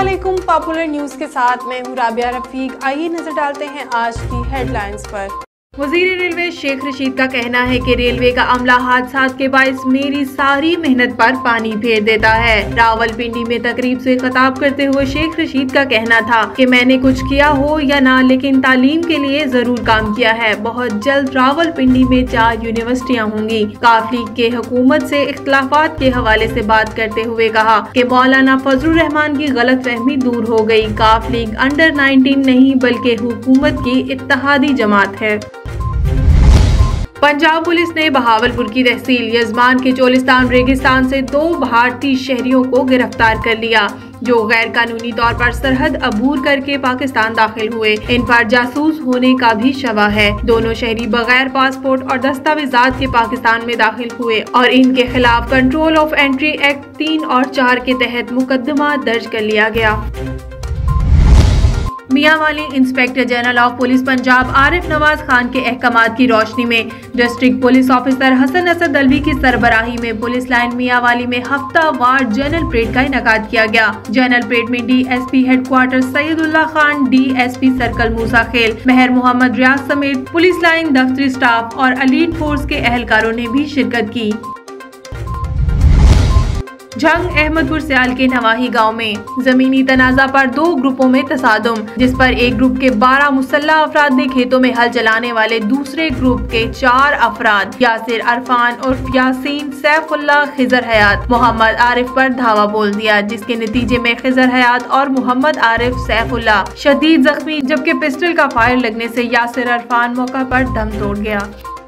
अस्सलामुअलैकुम। Popular news के साथ मैं हूँ राबिया रफीक। आइए नजर डालते हैं आज की हेडलाइंस पर। वजीर रेलवे शेख रशीद का कहना है कि रेलवे का अमला हादसा के बायस मेरी सारी मेहनत पर पानी फेर देता है। रावलपिंडी में तकरीब से खिताब करते हुए शेख रशीद का कहना था कि मैंने कुछ किया हो या ना, लेकिन तालीम के लिए जरूर काम किया है। बहुत जल्द रावलपिंडी में 4 यूनिवर्सिटियाँ होंगी। काफ लीग के हुकूमत से इख्तलाफात के हवाले से बात करते हुए कहा कि मौलाना फजलुर रहमान की गलत फहमी दूर हो गई। काफ लीग अंडर 19 नहीं बल्कि हुकूमत की इत्तेहादी जमात है। पंजाब पुलिस ने बहावलपुर की तहसील यजमान के चोलिस्तान रेगिस्तान से 2 भारतीय शहरियों को गिरफ्तार कर लिया, जो गैर कानूनी तौर पर सरहद अबूर करके पाकिस्तान दाखिल हुए। इन पर जासूस होने का भी शवा है। दोनों शहरी बगैर पासपोर्ट और दस्तावेजात के पाकिस्तान में दाखिल हुए और इनके खिलाफ कंट्रोल ऑफ एंट्री एक्ट 3 और 4 के तहत मुकदमा दर्ज कर लिया गया। Mianwali inspector general of police Punjab Arif Nawaz Khan के अहकामात की रोशनी में district police officer Hasan Asad Dalvi की सरबराही में पुलिस लाइन मियांवाली में हफ्तावार जनरल परेड का इनेकाद किया गया। जनरल परेड में DSP headquarter Saidullah Khan, DSP circle Musa Khel, Mehar Mohammad Riaz समेत पुलिस लाइन दफ्तरी स्टाफ और एलीट फोर्स के अहलकारों ने भी शिरकत की। झंग अहमदपुर सियाल के नवाही गांव में जमीनी तनाजा पर 2 ग्रुपों में तसादुम, जिस पर एक ग्रुप के 12 मुसल्लह अफराद ने खेतों में हल चलाने वाले दूसरे ग्रुप के 4 अफराद यासिर अरफान उर्फ यासीन, सैफुल्लाह, खिजर हयात, मोहम्मद आरिफ पर धावा बोल दिया, जिसके नतीजे में खिजर हयात और मोहम्मद आरिफ सैफुल्लाह शदीद जख्मी, जबकि पिस्टल का फायर लगने से यासिर अरफान मौका पर दम तोड़ गया।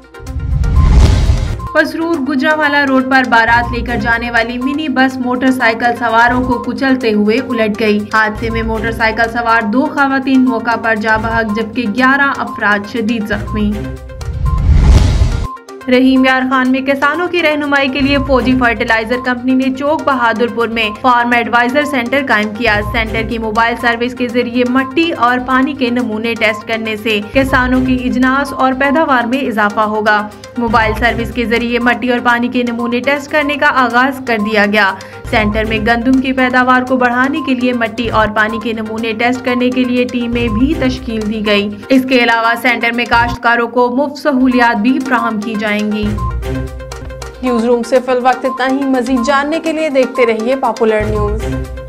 पसरूर गुजरावाला रोड पर बारात लेकर जाने वाली मिनी बस मोटरसाइकिल सवारों को कुचलते हुए उलट गई। हादसे में मोटरसाइकिल सवार 2 खवातीन मौका पर जाँ बहक, जबकि 11 अफराद शदीद जख्मी। रहीम यार खान में किसानों की रहनुमाई के लिए फौजी फर्टिलाइजर कंपनी ने चौक बहादुरपुर में फार्म एडवाइजर सेंटर कायम किया। सेंटर की मोबाइल सर्विस के जरिए मिट्टी और पानी के नमूने टेस्ट करने से किसानों की इजनास और पैदावार में इजाफा होगा। मोबाइल सर्विस के जरिए मिट्टी और पानी के नमूने टेस्ट करने का आगाज कर दिया गया। सेंटर में गंदम की पैदावार को बढ़ाने के लिए मिट्टी और पानी के नमूने टेस्ट करने के लिए टीमें भी तश्कील दी गई। इसके अलावा सेंटर में काश्तकारों को मुफ्त सहूलियात भी फराहम की जाएंगी। न्यूज रूम से फिल वक्त इतना ही। मजीद जानने के लिए देखते रहिए पॉपुलर न्यूज।